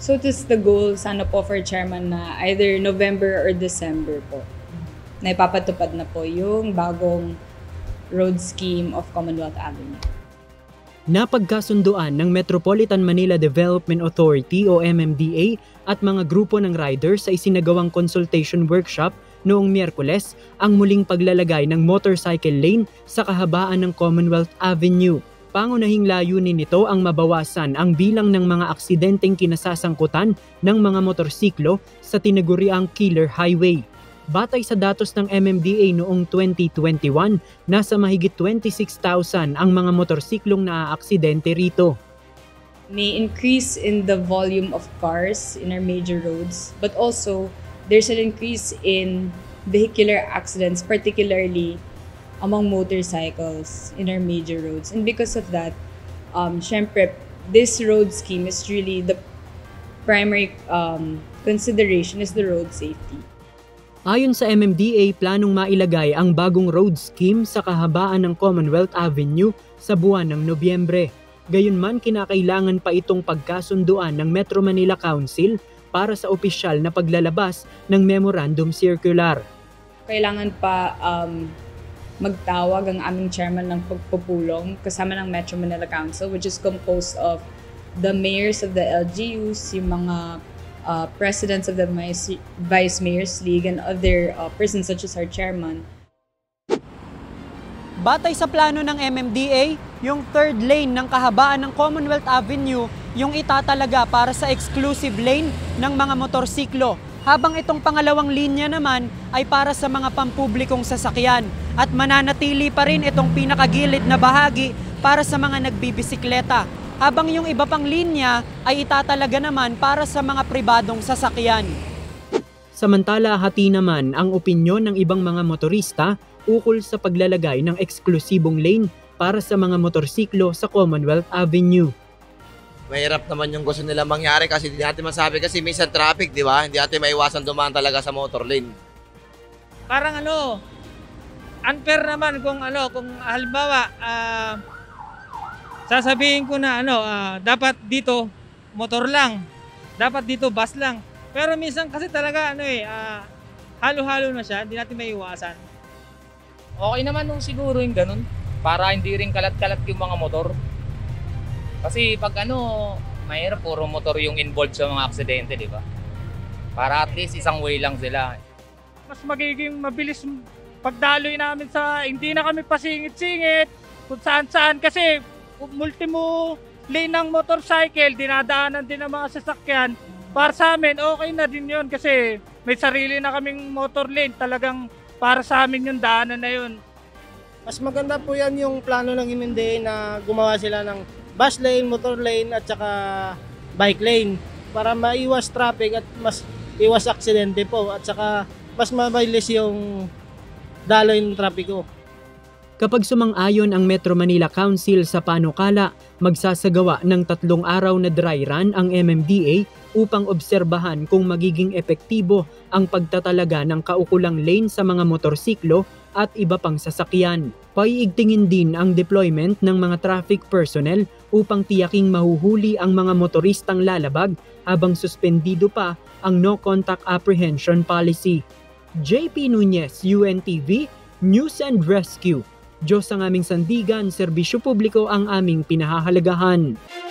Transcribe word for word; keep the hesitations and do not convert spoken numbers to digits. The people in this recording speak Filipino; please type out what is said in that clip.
So it is the goal sana po for Chairman na either November or December po na ipapatupad na po yung bagong road scheme of Commonwealth Avenue. Napagkasunduan ng Metropolitan Manila Development Authority o M M D A at mga grupo ng riders sa isinagawang consultation workshop noong Miyerkules ang muling paglalagay ng motorcycle lane sa kahabaan ng Commonwealth Avenue. Pangunahing layunin nito ang mabawasan ang bilang ng mga aksidenteng kinasasangkutan ng mga motorsiklo sa tinaguriang Killer Highway. Batay sa datos ng M M D A noong twenty twenty-one, nasa mahigit twenty-six thousand ang mga motorsiklong naaaksidente rito. May increase in the volume of cars in our major roads, but also there's an increase in vehicular accidents, particularly among motorcycles in our major roads. And because of that, um, syempre, this road scheme is really the primary um, consideration is the road safety. Ayon sa M M D A, planong mailagay ang bagong road scheme sa kahabaan ng Commonwealth Avenue sa buwan ng Nobyembre. Gayunman, kinakailangan pa itong pagkasunduan ng Metro Manila Council para sa opisyal na paglalabas ng Memorandum Circular. Kailangan pa um, magtawag ang aming chairman ng pagpupulong kasama ng Metro Manila Council, which is composed of the mayors of the L G Us, yung mga uh, presidents of the Vice Mayors League, and other uh, persons such as our chairman. Batay sa plano ng M M D A, yung third lane ng kahabaan ng Commonwealth Avenue yung itatalaga para sa exclusive lane ng mga motorsiklo, habang itong pangalawang linya naman ay para sa mga pampublikong sasakyan at mananatili pa rin itong pinakagilid na bahagi para sa mga nagbibisikleta, habang yung iba pang linya ay itatalaga naman para sa mga pribadong sasakyan. Samantala, hati naman ang opinyon ng ibang mga motorista ukol sa paglalagay ng eksklusibong lane para sa mga motorsiklo sa Commonwealth Avenue. Mahirap naman yung gusto nila mangyari kasi hindi natin masabi kasi minsan traffic, di ba? Hindi natin maiwasan dumaan talaga sa motor lane. Parang ano, unfair naman kung ano, kung halimbawa, uh, sasabihin ko na ano, uh, dapat dito motor lang, dapat dito bus lang. Pero minsan kasi talaga ano eh, uh, halo-halo na siya, hindi natin maiwasan. Okay naman nung siguro yung ganun, para hindi rin kalat-kalat yung mga motor. Kasi pag ano, mahirap puro motor yung involved sa mga aksidente, di ba? Para at least isang way lang sila. Mas magiging mabilis pagdaloy namin sa, hindi na kami pasingit-singit, kung saan-saan. Kasi multimo lane ng motorcycle, dinadaanan din ng mga sasakyan. Para sa amin, okay na din yun kasi may sarili na kaming motor lane. Talagang para sa amin yung daanan na yun. Mas maganda po yan yung plano ng M M D A na gumawa sila ng bus lane, motor lane at saka bike lane para maiwas traffic at mas iwas aksidente po at saka mas mabilis yung daloy ng trapiko. Kapag sumang-ayon ang Metro Manila Council sa panukala, magsasagawa ng tatlong araw na dry run ang M M D A upang obserbahan kung magiging epektibo ang pagtatalaga ng kaukulang lane sa mga motorsiklo at iba pang sasakyan. Paiigtingin din ang deployment ng mga traffic personnel upang tiyaking mahuhuli ang mga motoristang lalabag habang suspendido pa ang no contact apprehension policy. J P Nunez, U N T V, News and Rescue. Diyos ang aming sandigan, serbisyo publiko ang aming pinahahalagahan.